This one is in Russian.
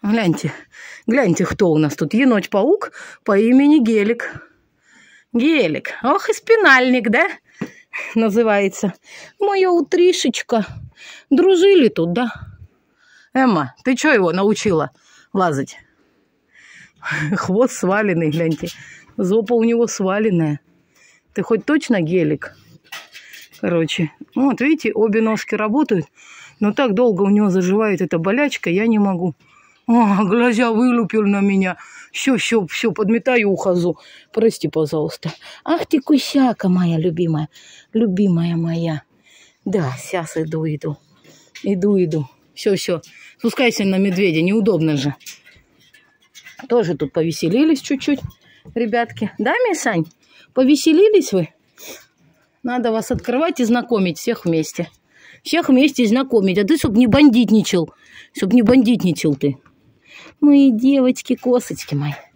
Гляньте, гляньте, кто у нас тут. Еноч-паук по имени Гелик. Гелик. Ох, и спинальник, да? Называется. Моя утришечка. Дружили тут, да? Эмма, ты что его научила лазать? Хвост сваленный, гляньте. Зопа у него сваленная. Ты хоть точно Гелик? Короче, вот видите, обе ножки работают. Но так долго у него заживает эта болячка, я не могу. О, глаза вылупил на меня. Все, подметаю, ухожу. Прости, пожалуйста. Ах ты, кусяка моя любимая. Любимая моя. Да, сейчас иду. Иду. Все. Спускайся на медведя, неудобно же. Тоже тут повеселились чуть-чуть, ребятки. Да, Мисань? Повеселились вы? Надо вас открывать и знакомить всех вместе. Всех вместе знакомить. А ты, чтоб не бандитничал. Чтоб не бандитничал ты. Мои девочки, косочки мои.